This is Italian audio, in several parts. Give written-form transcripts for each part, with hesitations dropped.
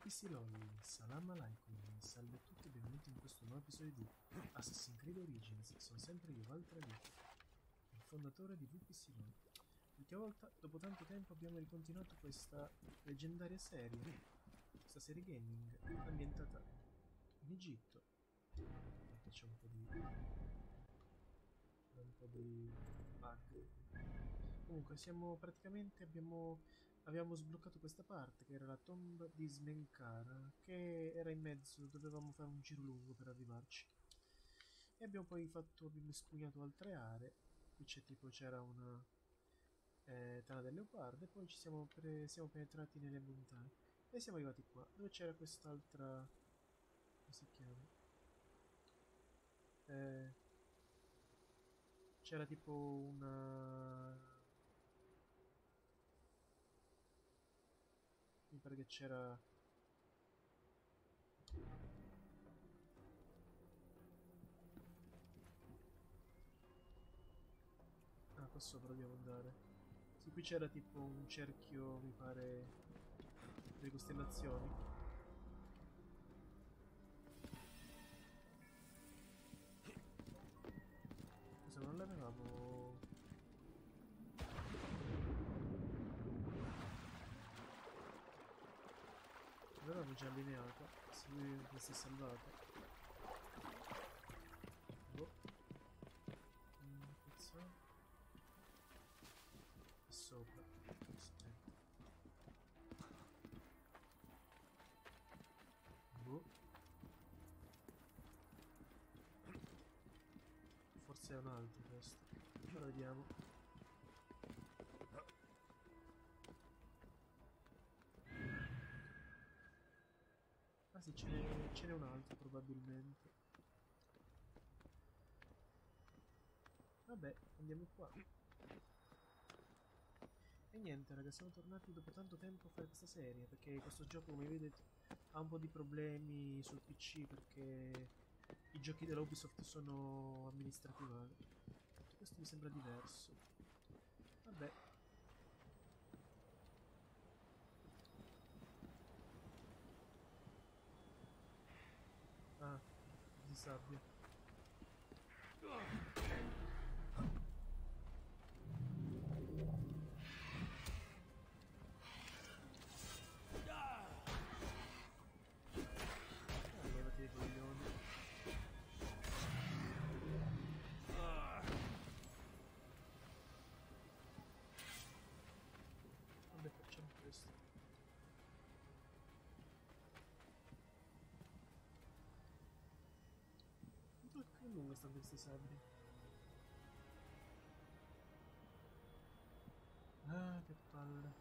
Vupissiloli, salam alaikum, salve a tutti e benvenuti in questo nuovo episodio di Assassin's Creed Origins. Sono sempre io, Valtteri, il fondatore di Vupissiloli. L'ultima volta, dopo tanto tempo, abbiamo ricontinuato questa leggendaria serie, questa serie gaming ambientata in Egitto. C'è un po' di bug. Comunque siamo praticamente abbiamo sbloccato questa parte che era la tomba di Smenkhara, che era in mezzo, dovevamo fare un giro lungo per arrivarci. E abbiamo espugnato altre aree. Qui c'era una tana del leopardo e poi siamo penetrati nelle montagne. E siamo arrivati qua, dove c'era quest'altra... come si chiama? C'era tipo una... mi pare che c'era... ah, qua sopra dobbiamo andare. Sì, qui c'era tipo un cerchio, mi pare, delle costellazioni. Cosa non l'avevamo... l'avevamo già allineata. Se lui si è salvato. Boh. Cazzo. È sopra. Aspetta. Boh. Forse è un altro questo. Ora vediamo. Ah sì, ce n'è un altro probabilmente. Vabbè, andiamo qua. E niente raga, siamo tornati dopo tanto tempo a fare questa serie, perché questo gioco, come vedete, ha un po' di problemi sul PC, perché i giochi della Ubisoft sono amministrativali. Questo mi sembra diverso. Vabbè. Ah, di sabbia. Levati dei coglioni. Vabbè, facciamo questo. Che lungo stanno questi sabbri? Ah, che palle.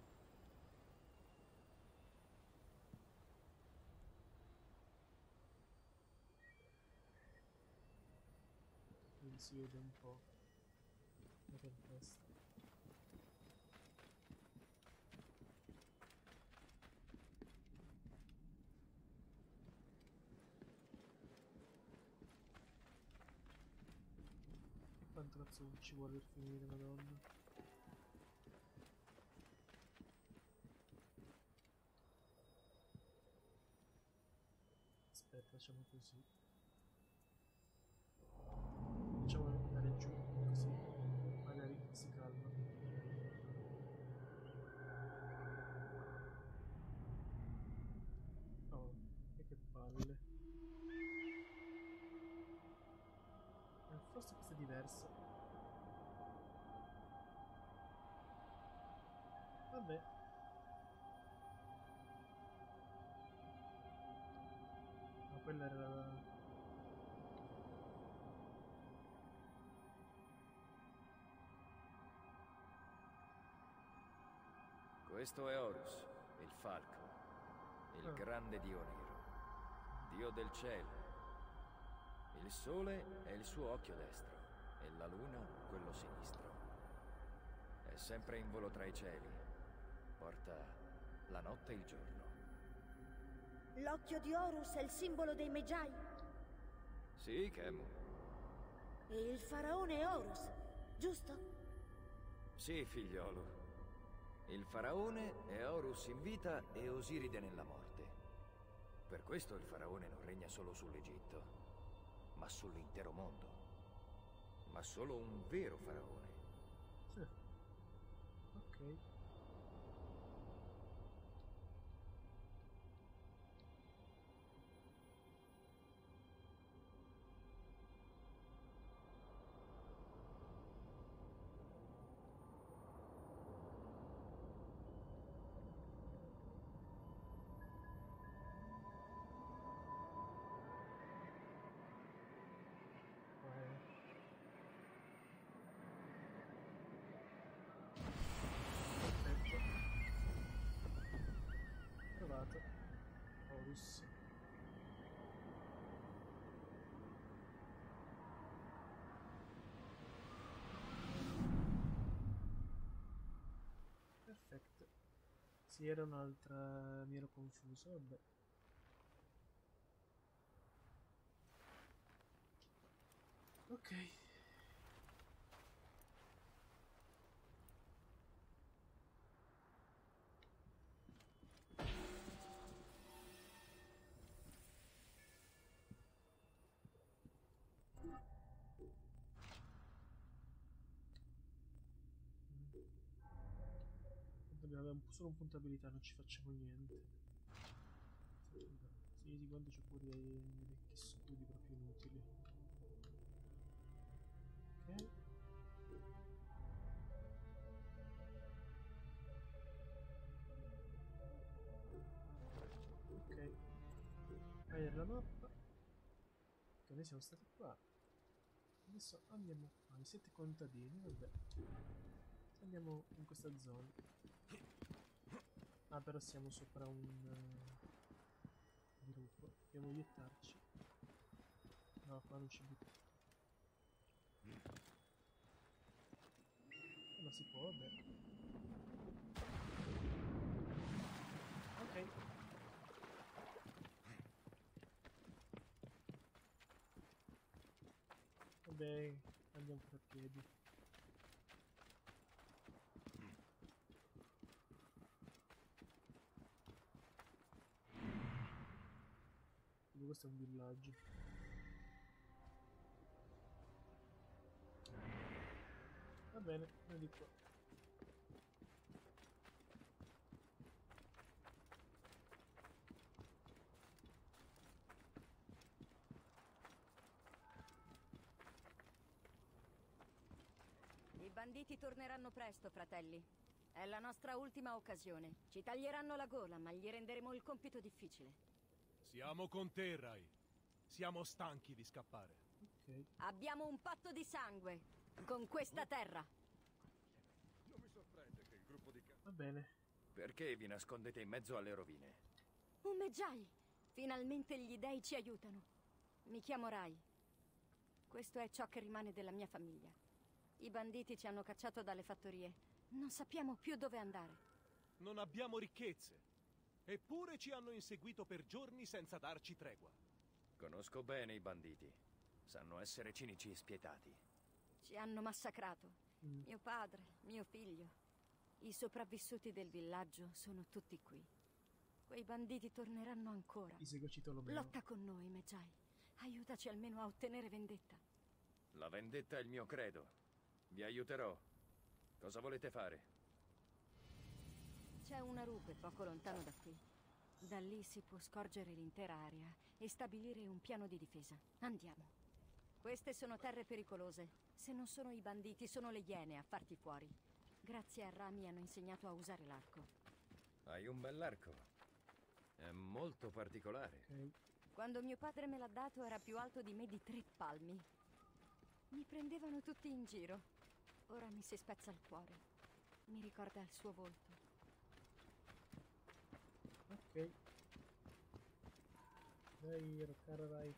Non si vede un po' la tempesta. E quanto cazzo ci vuole per finire, madonna? Aspetta, facciamo così. Facciamo andare giù, così magari si calma. Oh, e che palle. Forse questa è diversa. Vabbè. Ma quella era la... Questo è Horus, il falco, il grande dio nero, dio del cielo. Il sole è il suo occhio destro e la luna quello sinistro. È sempre in volo tra i cieli, porta la notte e il giorno. L'occhio di Horus è il simbolo dei Medjai? Sì, Khemu. E il faraone è Horus, giusto? Sì, figliolo. Il faraone è Horus in vita e Osiride nella morte. Per questo il faraone non regna solo sull'Egitto, ma sull'intero mondo. Ma solo un vero faraone. Ok. Perfetto. Trovato. Horus. Perfetto. Sì, era un'altra... mi ero confuso, vabbè. Ok. Dobbiamo avere solo un punto abilità, non ci facciamo niente. Sì, di quando c'ho pure i vecchi scudi proprio inutili. Ok. Ok. Vedere la mappa. Che noi siamo stati qua. Adesso andiamo qua, i 7 contadini, vabbè. Andiamo in questa zona. Ah, però siamo sopra un gruppo. Dobbiamo iettarci. No, qua non ci butta. Ma si può, vabbè. Ok. Vabbè, andiamo per piedi. Quindi questo è un villaggio. Va bene, noi di qua. I banditi torneranno presto, fratelli. È la nostra ultima occasione. Ci taglieranno la gola, ma gli renderemo il compito difficile. Siamo con te, Rai. Siamo stanchi di scappare. Ok. Abbiamo un patto di sangue con questa terra. Non mi sorprende che il gruppo di... Va bene. Perché vi nascondete in mezzo alle rovine? Umeggiai! Finalmente gli dei ci aiutano. Mi chiamo Rai. Questo è ciò che rimane della mia famiglia. I banditi ci hanno cacciato dalle fattorie. Non sappiamo più dove andare. Non abbiamo ricchezze. Eppure ci hanno inseguito per giorni senza darci tregua. Conosco bene i banditi. Sanno essere cinici e spietati. Ci hanno massacrato. Mio padre, mio figlio. I sopravvissuti del villaggio sono tutti qui. Quei banditi torneranno ancora. Ti seguo Citolomeo. Lotta con noi, Medjay. Aiutaci almeno a ottenere vendetta. La vendetta è il mio credo. Vi aiuterò. Cosa volete fare? C'è una rupe poco lontano da qui. Da lì si può scorgere l'intera area e stabilire un piano di difesa. Andiamo. Queste sono terre pericolose. Se non sono i banditi, sono le iene a farti fuori. Grazie a Ra mi hanno insegnato a usare l'arco. Hai un bell'arco. È molto particolare. Ok. Quando mio padre me l'ha dato era più alto di me di 3 palmi. Mi prendevano tutti in giro. Ora mi si spezza il cuore. Mi ricorda il suo volto. Ok. Dai, roccare vai.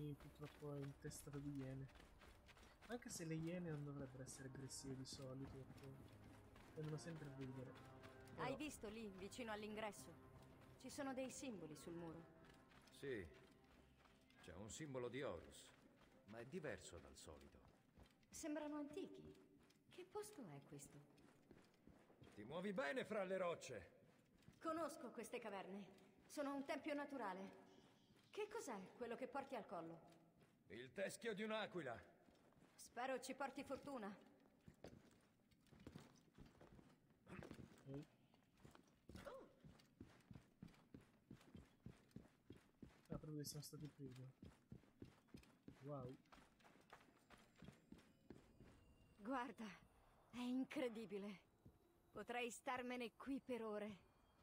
sei purtroppo intestato di iene. Anche se le iene non dovrebbero essere aggressive di solito, perché tendono sempre a ridere. Hai visto lì, vicino all'ingresso? Ci sono dei simboli sul muro. Sì, c'è un simbolo di Horus, ma è diverso dal solito. Sembrano antichi. Che posto è questo? Ti muovi bene fra le rocce! Conosco queste caverne. Sono un tempio naturale. Che cos'è quello che porti al collo? Il teschio di un'aquila! Spero ci porti fortuna. Ok. Ah, proprio siamo stati prima. Wow. Guarda, è incredibile. Potrei starmene qui per ore.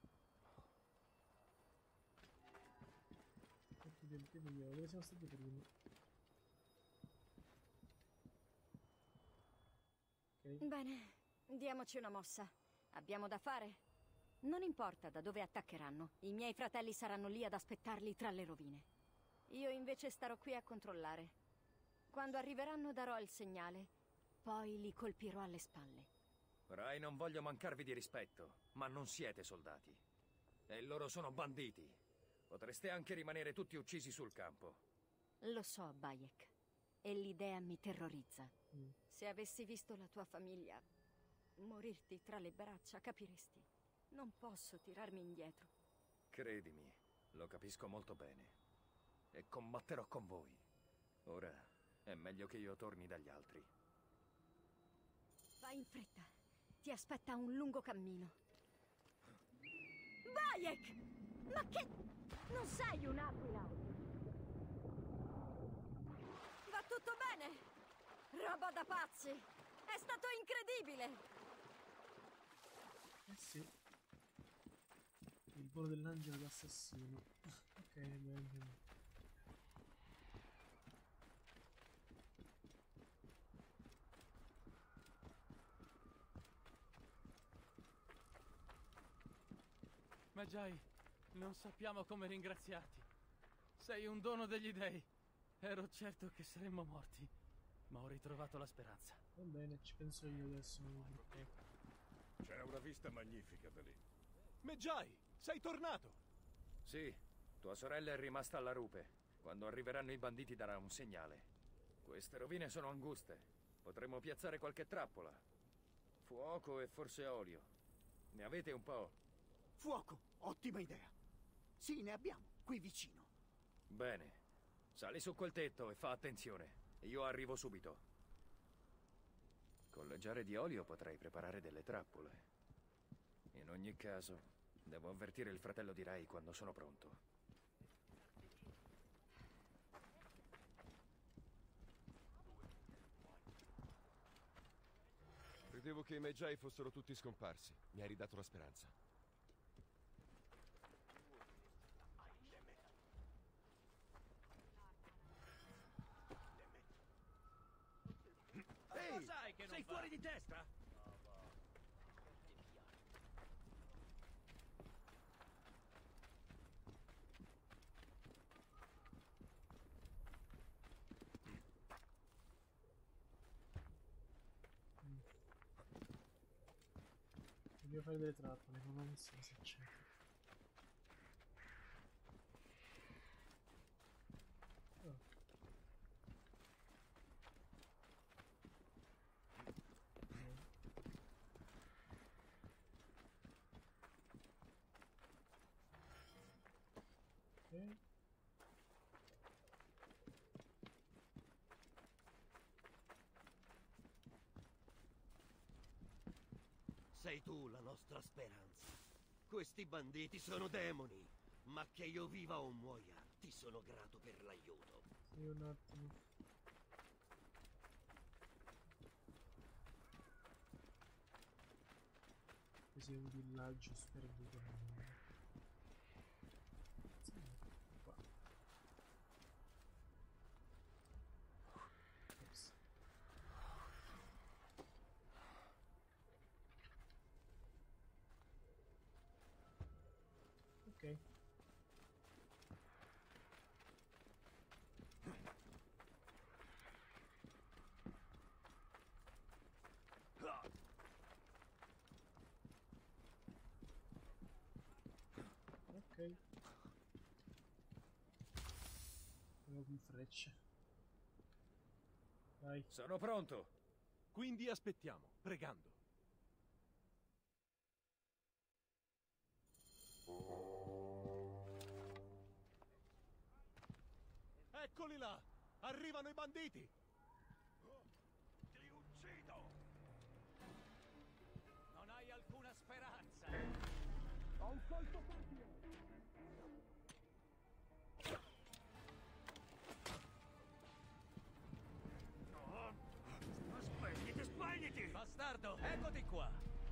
Occhi del video, dove siamo stati prima? Ok. Bene, diamoci una mossa. Abbiamo da fare. Non importa da dove attaccheranno. I miei fratelli saranno lì ad aspettarli tra le rovine. Io invece starò qui a controllare. Quando arriveranno darò il segnale. Poi li colpirò alle spalle. Rai, non voglio mancarvi di rispetto, ma non siete soldati. E loro sono banditi. Potreste anche rimanere tutti uccisi sul campo. Lo so, Bayek. E l'idea mi terrorizza. Se avessi visto la tua famiglia morirti tra le braccia, capiresti. Non posso tirarmi indietro. Credimi, lo capisco molto bene. E combatterò con voi. Ora è meglio che io torni dagli altri. Vai in fretta. Ti aspetta un lungo cammino. Bayek! Ma che... Non sei un'aquila! Va tutto bene? Roba da pazzi! È stato incredibile! Eh sì. Il volo dell'angelo d'assassino. Ok, bene. Magi, non sappiamo come ringraziarti. Sei un dono degli dei. Ero certo che saremmo morti, ma ho ritrovato la speranza. Va bene, ci penso io adesso. C'è una vista magnifica da lì. Medjay, sei tornato! Sì, tua sorella è rimasta alla rupe. Quando arriveranno i banditi darà un segnale. Queste rovine sono anguste. Potremmo piazzare qualche trappola. Fuoco e forse olio. Ne avete un po'? Fuoco, ottima idea. Sì, ne abbiamo, qui vicino. Bene. Sali su quel tetto e fa attenzione. Io arrivo subito. Con le giare di olio potrei preparare delle trappole. In ogni caso, devo avvertire il fratello di Rai quando sono pronto. Credevo che i Magi fossero tutti scomparsi. Mi hai ridato la speranza. Ehi, sei fuori di testa? Devo fare delle trappole, ma non so se c'è. Oh. Ok. Sei tu la nostra speranza. Questi banditi sono demoni, ma che io viva o muoia, ti sono grato per l'aiuto. Sì, un attimo. Così è un villaggio sperduto. Sì, qua. Ops. Ok. frecce. Vai. Sono pronto. Quindi aspettiamo, pregando. Eccoli là! Arrivano i banditi! Ti uccido! Non hai alcuna speranza! Ho un colpo facile! Spegniti! Bastardo, eccoti qua!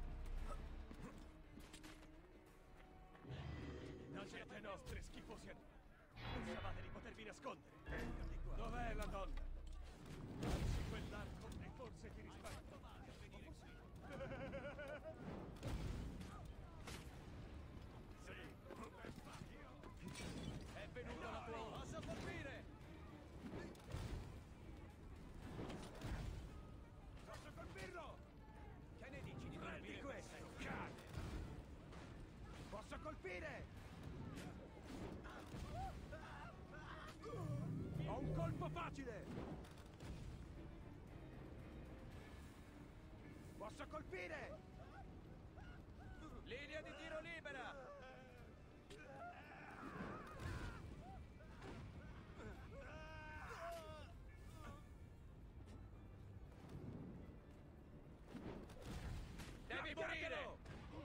Non siete nostri, schifosi animali! Pensavate di potervi nascondere? Dov'è la donna? Alzi quell'arco e forse ti risparmio. È venuto la tua ora! Posso colpire! Posso colpirlo? Che ne dici di Prendi questo, cane! Posso colpire? Ho un colpo facile! Posso colpire? Linea di tiro libera! Devi morire!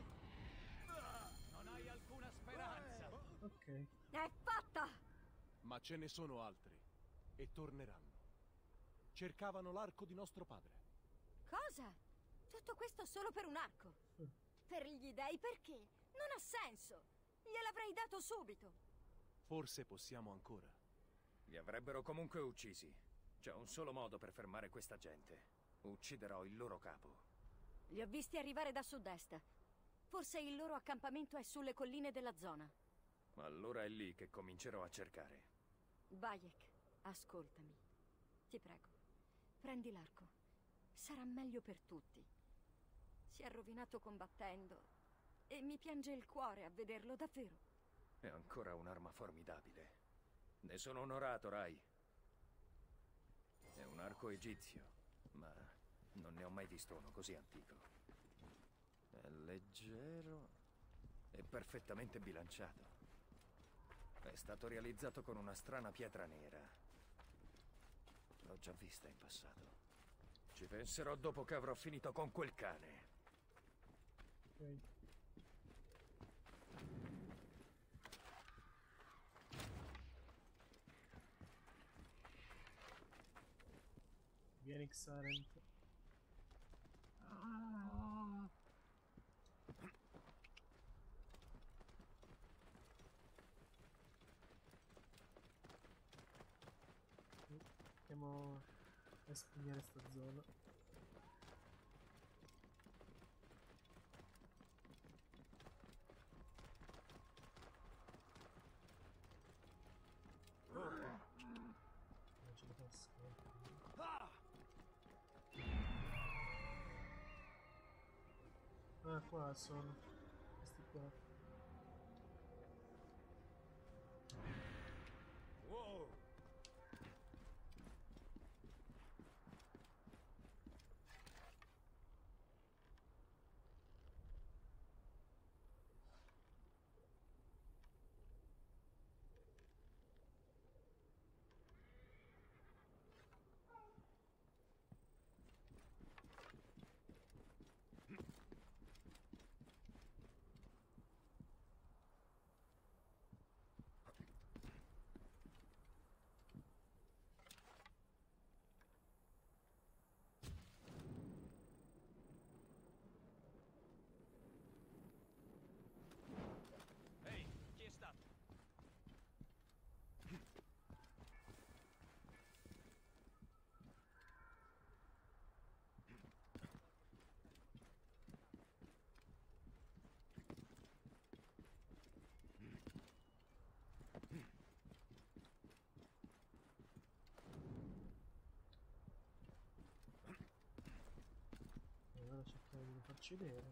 Non hai alcuna speranza! Ok. È fatta! Ma ce ne sono altri. E torneranno. Cercavano l'arco di nostro padre. Cosa? Tutto questo solo per un arco? Per gli dei perché? Non ha senso! Gliel'avrei dato subito! Forse possiamo ancora. Li avrebbero comunque uccisi. C'è un solo modo per fermare questa gente. Ucciderò il loro capo. Li ho visti arrivare da sud-est. Forse il loro accampamento è sulle colline della zona. Allora è lì che comincerò a cercare. Bayek, ascoltami. Ti prego, prendi l'arco. Sarà meglio per tutti. Si è rovinato combattendo e mi piange il cuore a vederlo davvero. È ancora un'arma formidabile. Ne sono onorato, Rai. È un arco egizio, ma non ne ho mai visto uno così antico. È leggero e perfettamente bilanciato. È stato realizzato con una strana pietra nera. L'ho già vista in passato. Ci penserò dopo che avrò finito con quel cane. Ok. Vieni Xarent. Andiamo a espugnare sta zona. Non ce la posso. Ah, qua sono questi qua. Wow! Ehi, chi è stato? Allora cerchiamo di non farci vedere.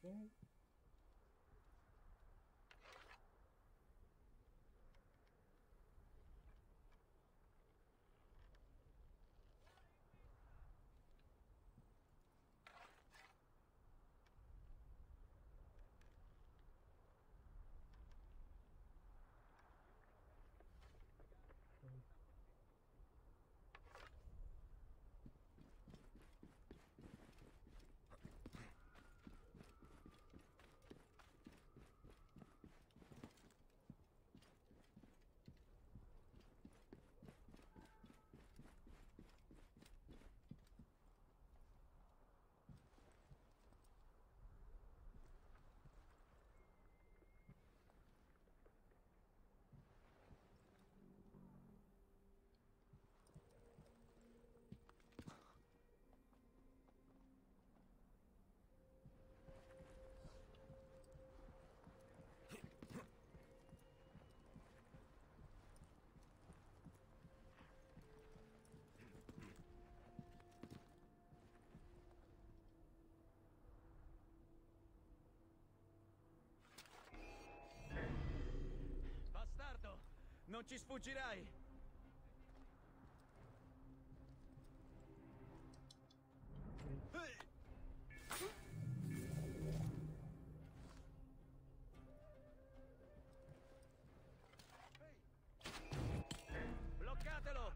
Ok. Bastardo! Non ci sfuggirai! Bloccatelo!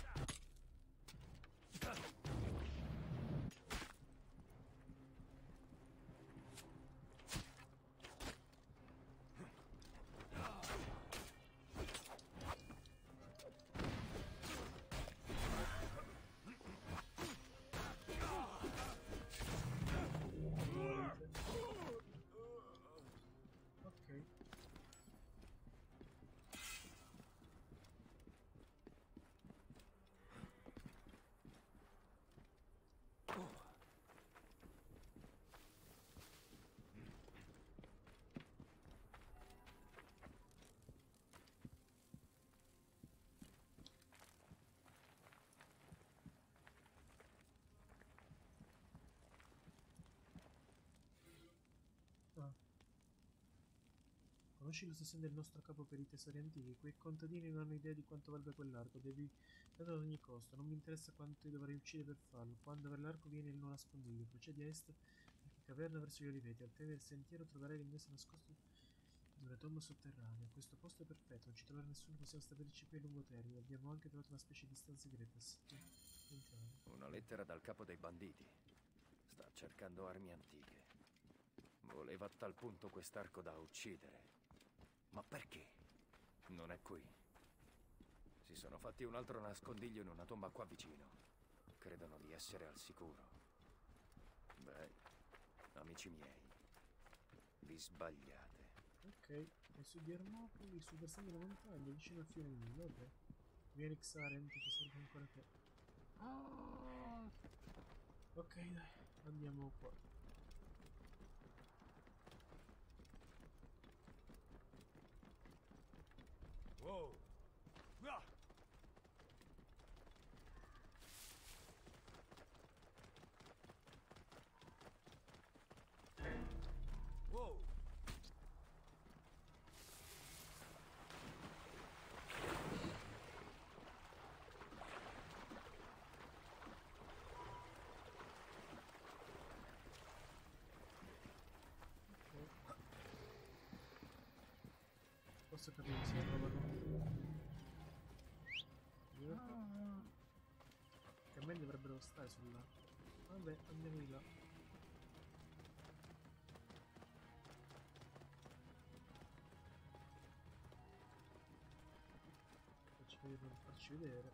Ok. Ah. Conosci la stazione del nostro capo per i tesori antichi? Quei contadini non hanno idea di quanto valga quell'arco. Devi prenderlo ad ogni costo. Non mi interessa quanto ti dovrai uccidere per farlo. Quando per l'arco viene il nuovo nascondiglio. Procedi a est qualche caverna verso gli oliveti. Al termine del sentiero troverai l'ingresso nascosto di una tomba sotterranea. Questo posto è perfetto. Non ci troverà nessuno. Possiamo stabilirci qui a lungo termine. Abbiamo anche trovato una specie di stanza segreta. Entrare. Una lettera dal capo dei banditi. Sta cercando armi antiche. Voleva a tal punto quest'arco da uccidere. Ma perché? Non è qui. Si sono fatti un altro nascondiglio in una tomba qua vicino. Credono di essere al sicuro. Beh, amici miei, vi sbagliate. Ok, e su di Ermopoli, sul versante della montagna, vicino al fiume Nilo, ok. Vieni Xaren, ti serve ancora te. Ok, dai, andiamo qua. Wow! Ah! Wow! Posso capire se trovano. Che a me dovrebbero stare sulla. Vabbè, andiamo di là. Facci vedere per farci vedere.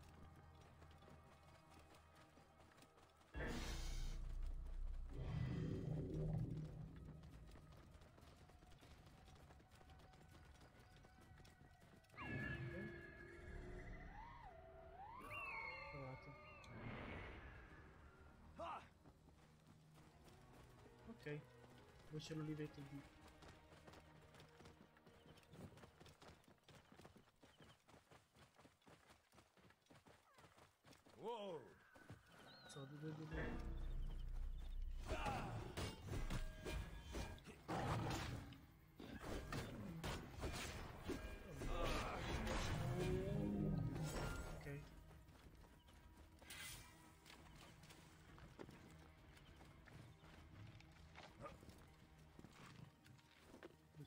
Provato. Ok, dove c'è l'oliveto di. Wow! So,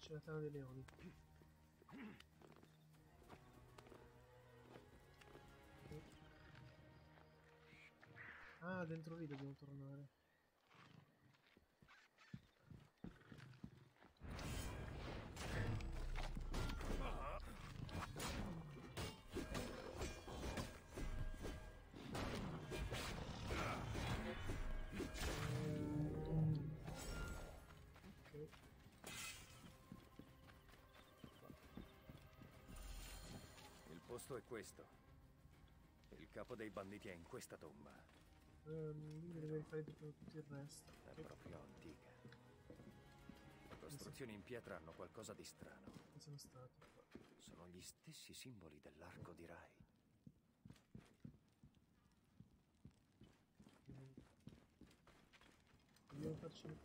C'è la tana dei leoni. Ah, dentro lì dobbiamo tornare. Il posto è questo. Il capo dei banditi è in questa tomba. Lui deve rifare tutto il resto. È proprio antica. Le costruzioni in pietra hanno qualcosa di strano. Che sono stati qua. Sono gli stessi simboli dell'arco di Rai. Dobbiamo farci...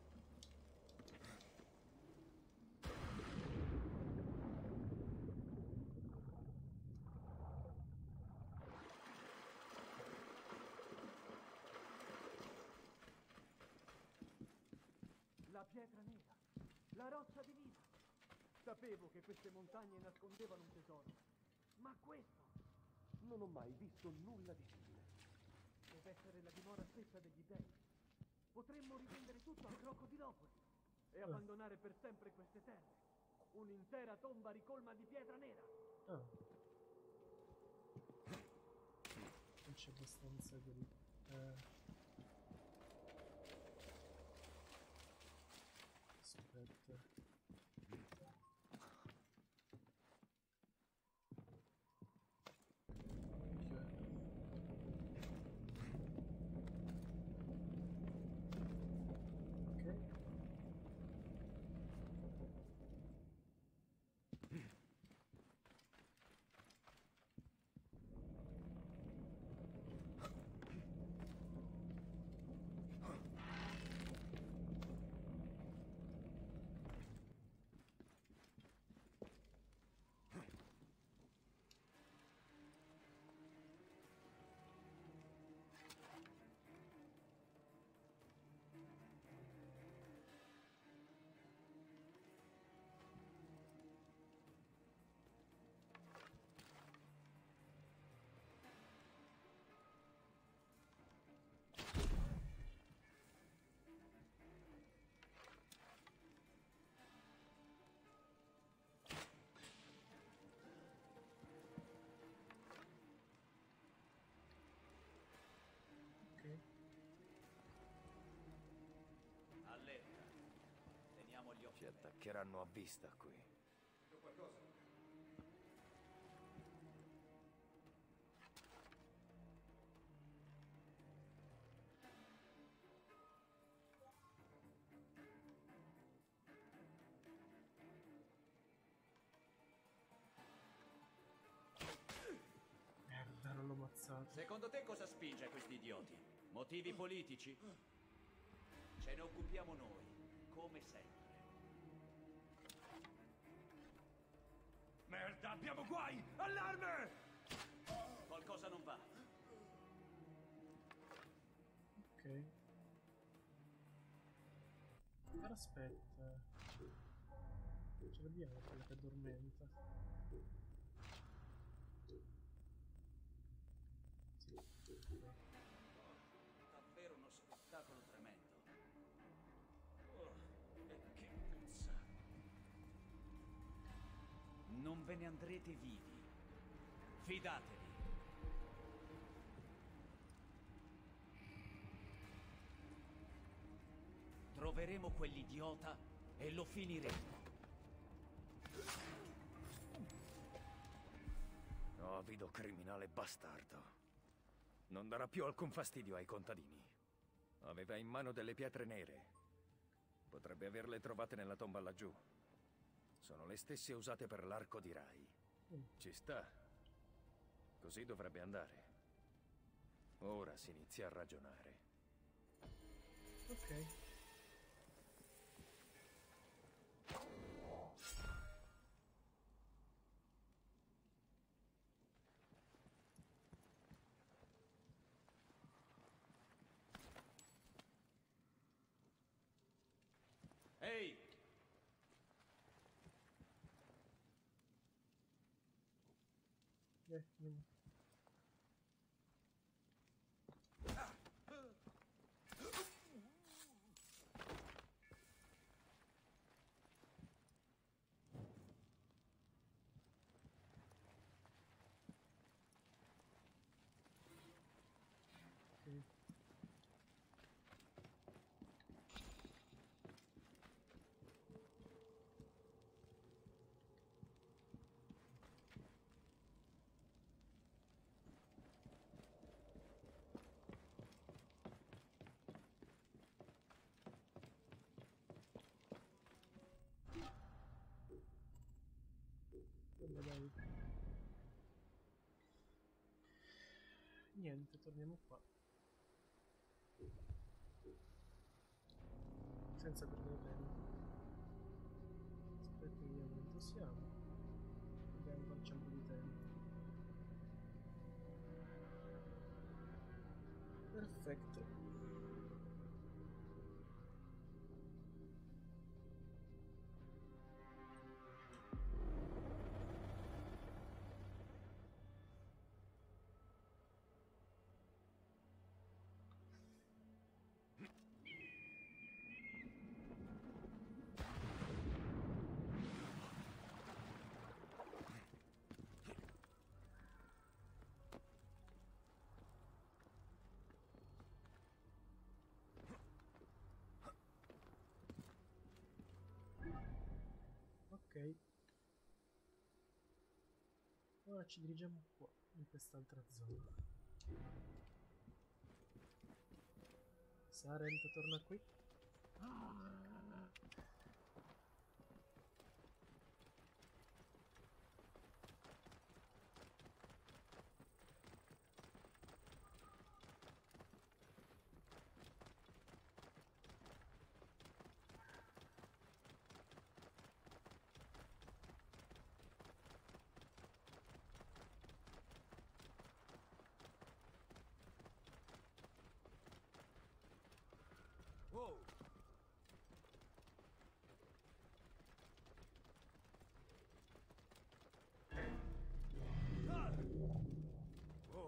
La pietra nera, la roccia divina. Sapevo che queste montagne nascondevano un tesoro, ma questo non ho mai visto nulla di simile. Deve essere la dimora stessa degli dei. Potremmo rivendere tutto al crocodilopoli e abbandonare per sempre queste terre. Un'intera tomba ricolma di pietra nera. Non c'è abbastanza di... Aspetta. Allerta. Teniamo gli occhi Ci attaccheranno a vista qui. Merda, non l'ho ammazzato. Secondo te cosa spinge questi idioti? Motivi politici? Ce ne occupiamo noi, come sempre. Merda, abbiamo guai! Allarme! Qualcosa non va. Ok. Però aspetta. Ce l'abbiamo quella che addormenta. Davvero uno spettacolo tremendo. E che puzza. Non ve ne andrete vivi. Fidatevi. Troveremo quell'idiota e lo finiremo. Avido criminale bastardo. Non darà più alcun fastidio ai contadini. Aveva in mano delle pietre nere. Potrebbe averle trovate nella tomba laggiù. Sono le stesse usate per l'arco di Rai. Ci sta. Così dovrebbe andare. Ora si inizia a ragionare. Ok. Ehi! Vieni. Ok. Vabbè, dai. Niente, torniamo qua. Senza perdere tempo. Aspetta, vediamo quanto siamo. Abbiamo ancora un po' di tempo. Perfetto. Ok. Ora ci dirigiamo qua, in quest'altra zona. Sarent torna qui. Wow! Ah! Wow!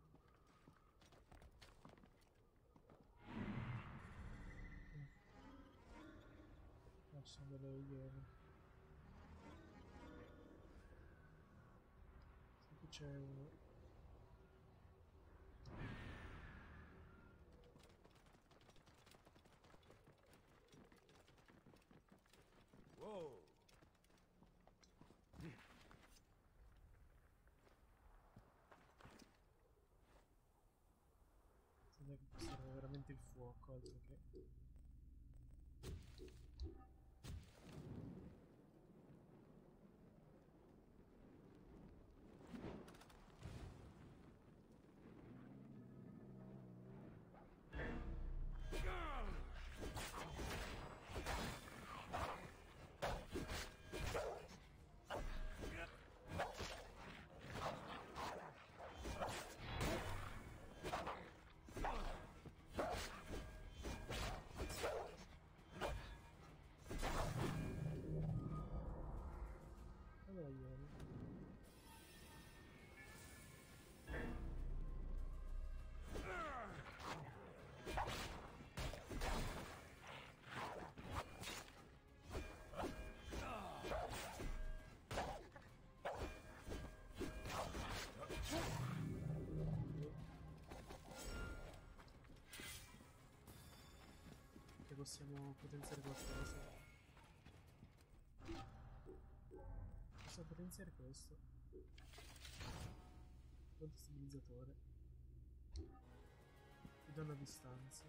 Ah, ci sono delle iene. Sì, qui c'è uno. Wow! Sembra che serve veramente il fuoco, altro che... Allora, iene. Che possiamo potenziare qualcosa. Possiamo potenziare questo. Punto stabilizzatore. Ti do una distanza.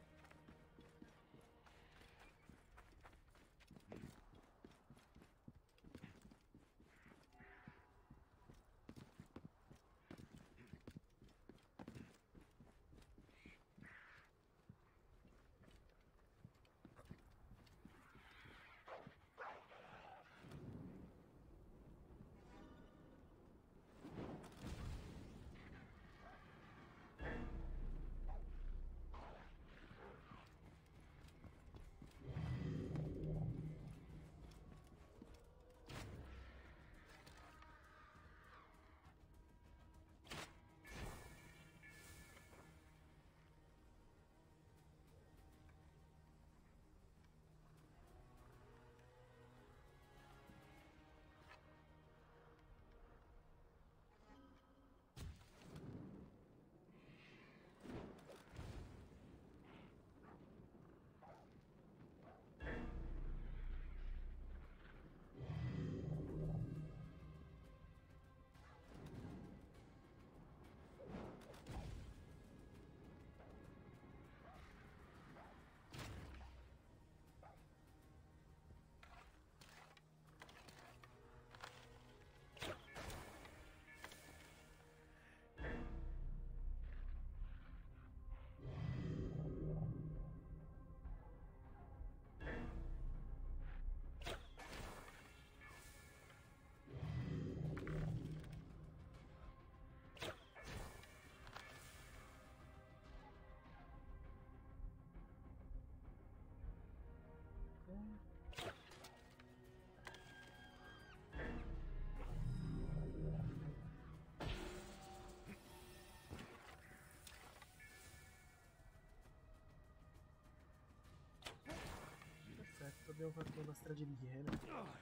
Perfetto, abbiamo fatto una strage di iene.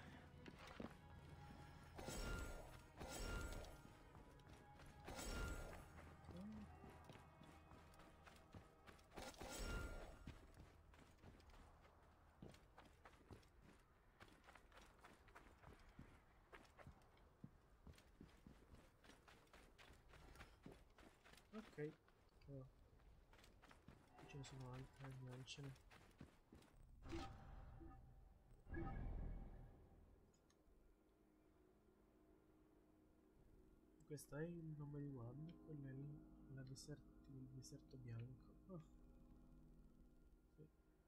Ok, oh. Qui ce ne sono altre, andiamocene. Questo è il nome di One, quello è il deserto bianco. Oh. Sì.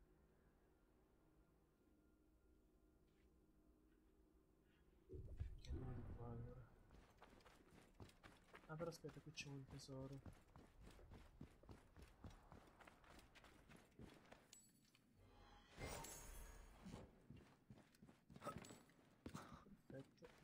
Andiamo di qua allora. Ah, però aspetta, qui c'è un tesoro. Perfetto.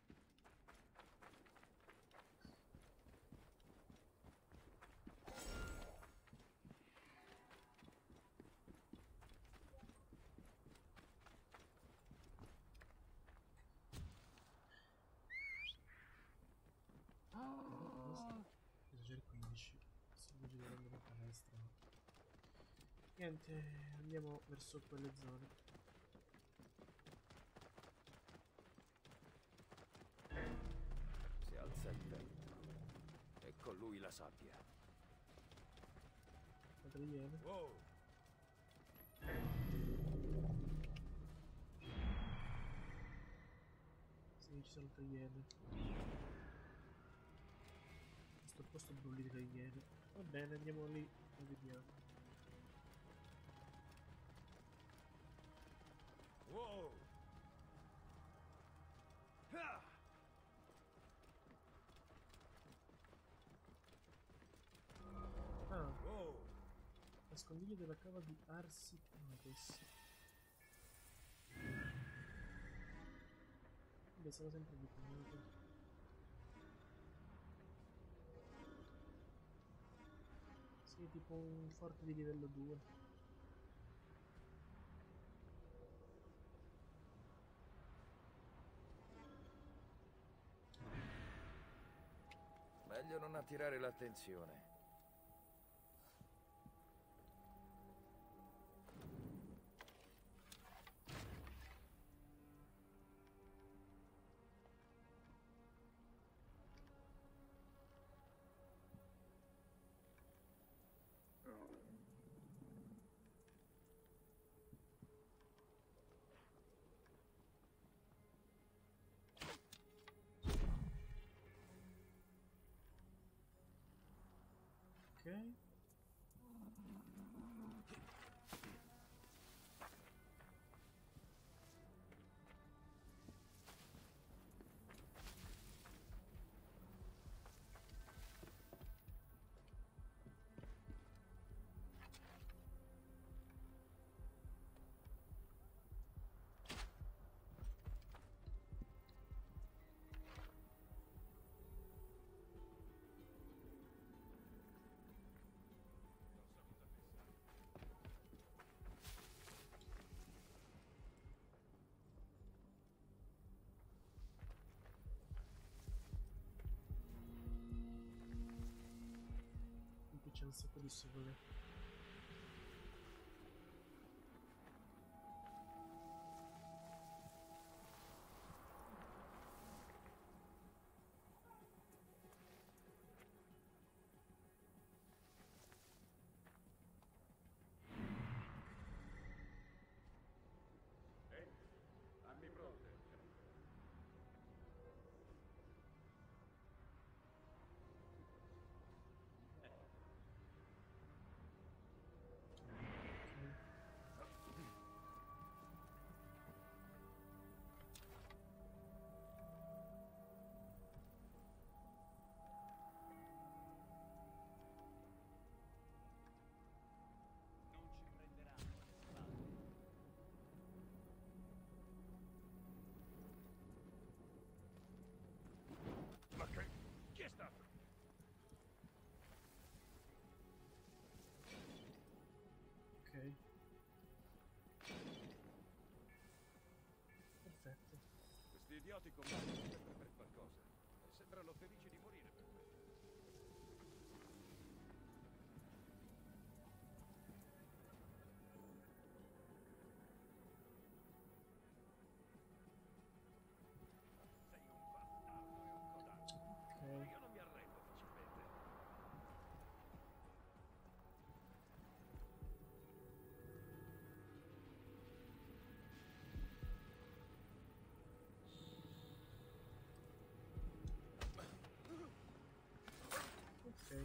Cosa c'è il 15? Stiamo girando la palestra. Niente, andiamo verso quelle zone. Si alza il vento. E con lui la sabbia. Altre iene. Wow. Sì, ci sono altre iene. Questo posto brulli delle iene. Va bene, andiamo lì e vediamo. Wow. Ah. Ah, Wow. nascondiglio della cava di Arsipnates. Beh, sono sempre vicinato. Sì, tipo un forte di livello 2. Meglio non attirare l'attenzione. Ok. Qui c'è un sacco di sole. Armi pronte. idioti combattono sempre per qualcosa e sembrano felici di morire per questo. Sei un bastardo e un codardo. Ok. Ma io non mi arrendo facilmente. Ok.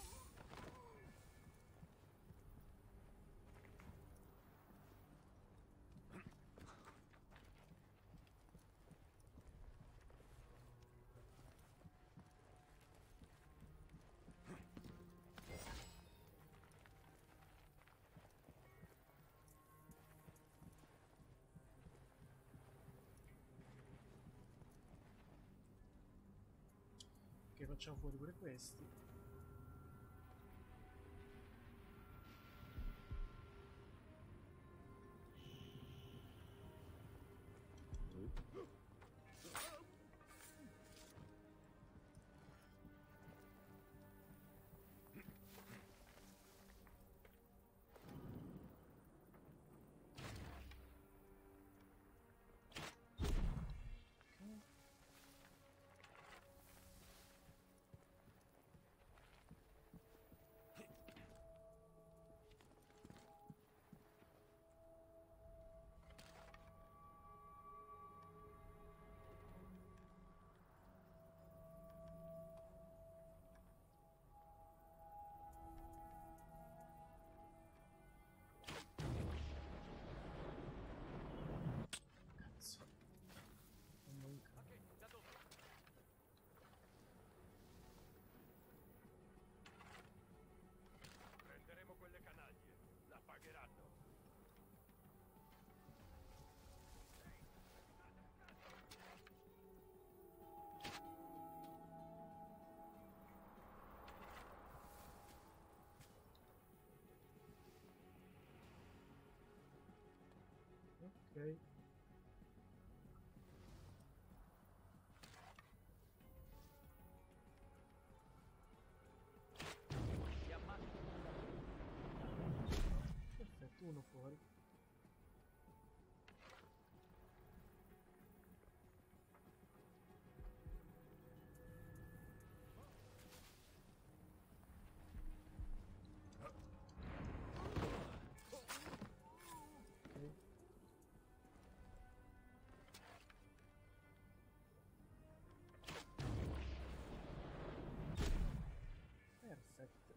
Ok, facciamo fuori pure questi. Cazzo. Non manca. Ok, da dove? Prenderemo quelle canaglie. La pagheranno. Ok. Ti ammazzo. Perfetto, uno fuori. Ok. Perfetto.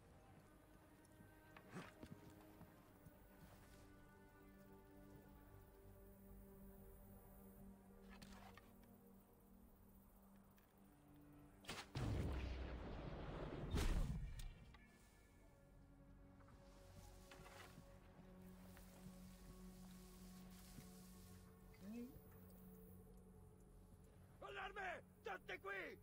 Ok. Allarme! Tutti qui!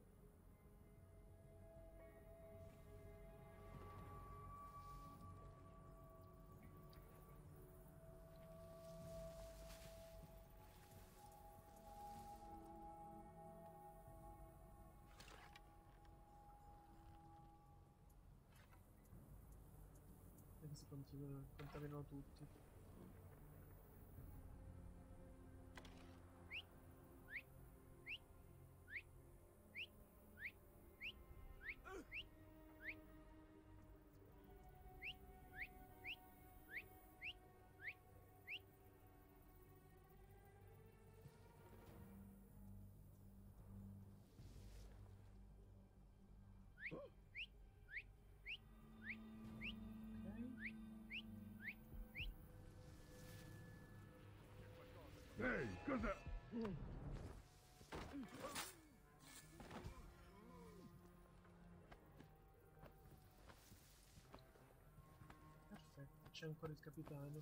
E si contaminano tutti. Ehi, cosa? Perfetto, c'è ancora il capitano.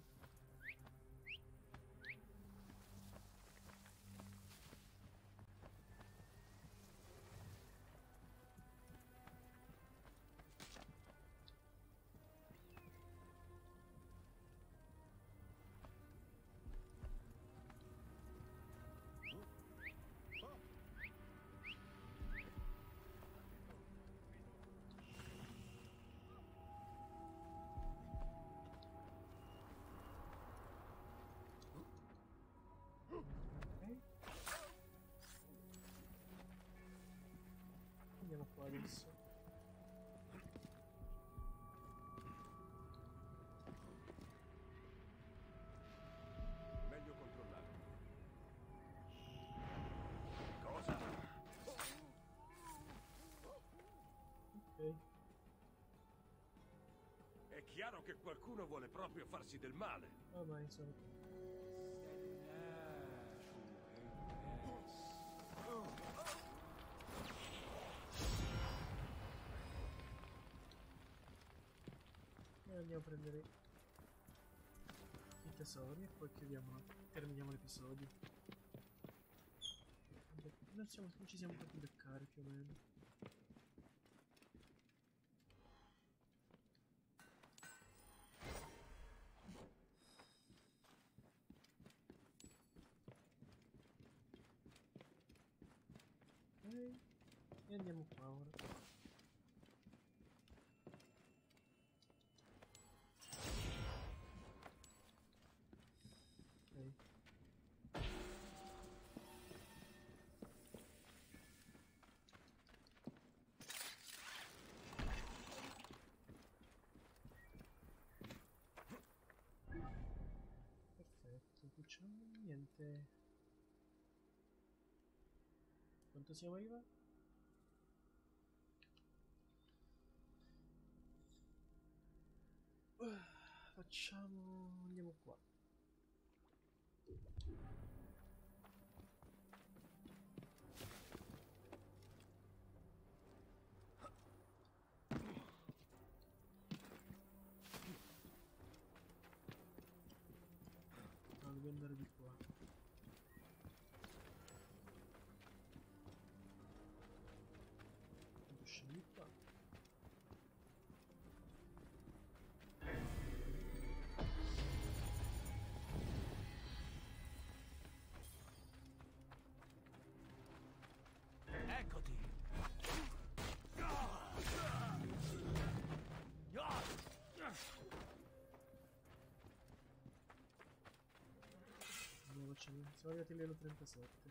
adesso. Meglio controllare. Cosa? Ok. È chiaro che qualcuno vuole proprio farsi del male. Ormai sono... E andiamo a prendere i tesori e poi chiudiamo, terminiamo l'episodio. Non ci siamo fatti beccare più o meno. Ok, e andiamo qua ora. Perfetto, facciamo niente. Quanto siamo arrivati? Facciamo... andiamo qua. No, devo andare di qua. Usciamo di qua. Eccoti! Andiamo, siamo arrivati a livello 37.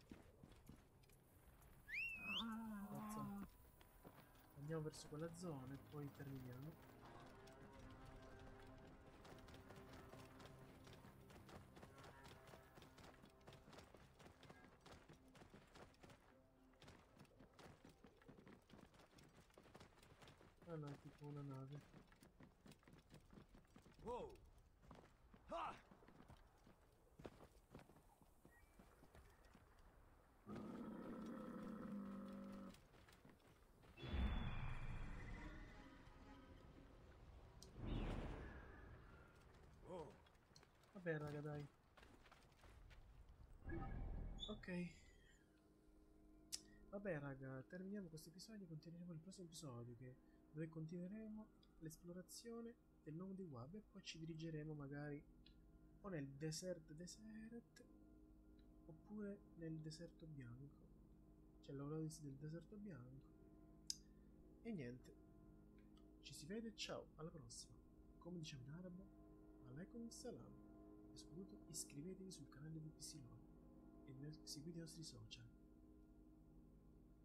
Forza. Andiamo verso quella zona e poi terminiamo. Ah no, è tipo una nave. Wow! Ah! Oh, Vabbè raga, dai. Ok. Vabbè raga, terminiamo questo episodio e continueremo il prossimo episodio dove continueremo l'esplorazione del nome di Wab e poi ci dirigeremo magari o nel desert oppure nel deserto bianco. Cioè l'Oasis del deserto bianco. E niente. Ci si vede, ciao, alla prossima. Come diciamo in arabo, alaikum salam. E soprattutto iscrivetevi sul canale di PCLore e seguite i nostri social.